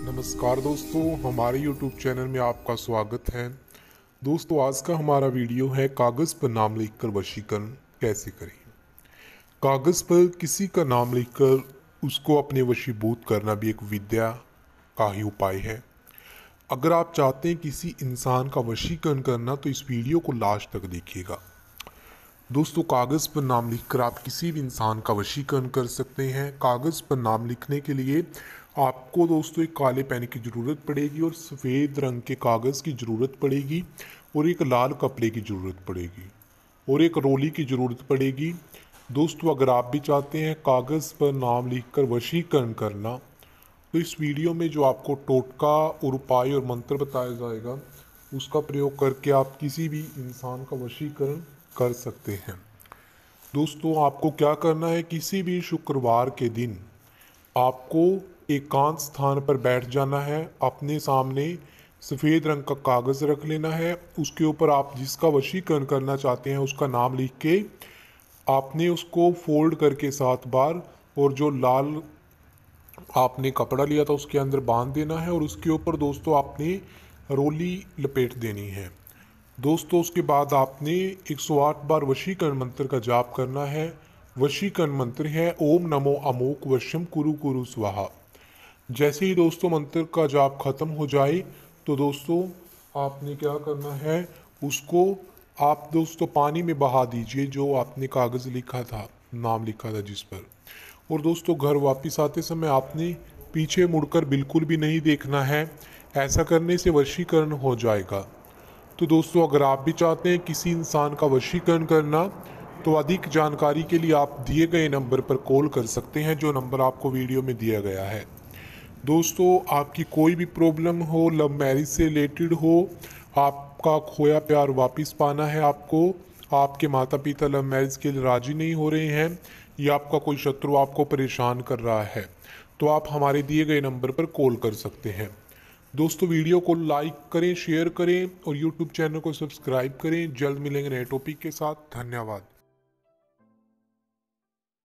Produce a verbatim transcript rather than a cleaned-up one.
नमस्कार दोस्तों, हमारे यूट्यूब चैनल में आपका स्वागत है। दोस्तों, आज का हमारा वीडियो है कागज़ पर नाम लिखकर वशीकरण कैसे करें। कागज़ पर किसी का नाम लिखकर उसको अपने वशीभूत करना भी एक विद्या का ही उपाय है। अगर आप चाहते हैं किसी इंसान का वशीकरण करना तो इस वीडियो को लास्ट तक देखिएगा। दोस्तों, कागज़ पर नाम लिखकर आप किसी भी इंसान का वशीकरण कर सकते हैं। कागज़ पर नाम लिखने के लिए आपको दोस्तों एक काले पेन की ज़रूरत पड़ेगी और सफ़ेद रंग के कागज़ की ज़रूरत पड़ेगी और एक लाल कपड़े की ज़रूरत पड़ेगी और एक रोली की ज़रूरत पड़ेगी। दोस्तों, अगर आप भी चाहते हैं कागज़ पर नाम लिखकर वशीकरण करना तो इस वीडियो में जो आपको टोटका और उपाय और मंत्र बताया जाएगा उसका प्रयोग करके आप किसी भी इंसान का वशीकरण कर सकते हैं। दोस्तों, आपको क्या करना है, किसी भी शुक्रवार के दिन आपको एकांत स्थान पर बैठ जाना है। अपने सामने सफ़ेद रंग का कागज़ रख लेना है, उसके ऊपर आप जिसका वशीकरण करना चाहते हैं उसका नाम लिख के आपने उसको फोल्ड करके सात बार और जो लाल आपने कपड़ा लिया था उसके अंदर बांध देना है और उसके ऊपर दोस्तों आपने रोली लपेट देनी है। दोस्तों, उसके बाद आपने एक सौ आठ बार वशीकरण मंत्र का जाप करना है। वशीकरण मंत्र है ओम नमो अमोक वशम कुरु कुरु स्वाहा। जैसे ही दोस्तों मंत्र का जाप खत्म हो जाए तो दोस्तों आपने क्या करना है, उसको आप दोस्तों पानी में बहा दीजिए जो आपने कागज़ लिखा था, नाम लिखा था जिस पर। और दोस्तों, घर वापस आते समय आपने पीछे मुड़कर बिल्कुल भी नहीं देखना है। ऐसा करने से वशीकरण हो जाएगा। तो दोस्तों, अगर आप भी चाहते हैं किसी इंसान का वशीकरण करना तो अधिक जानकारी के लिए आप दिए गए नंबर पर कॉल कर सकते हैं, जो नंबर आपको वीडियो में दिया गया है। दोस्तों, आपकी कोई भी प्रॉब्लम हो, लव मैरिज से रिलेटेड हो, आपका खोया प्यार वापस पाना है आपको, आपके माता पिता लव मैरिज के लिए राजी नहीं हो रहे हैं या आपका कोई शत्रु आपको परेशान कर रहा है, तो आप हमारे दिए गए नंबर पर कॉल कर सकते हैं। दोस्तों, वीडियो को लाइक करें, शेयर करें और यूट्यूब चैनल को सब्सक्राइब करें। जल्द मिलेंगे नए टॉपिक के साथ। धन्यवाद।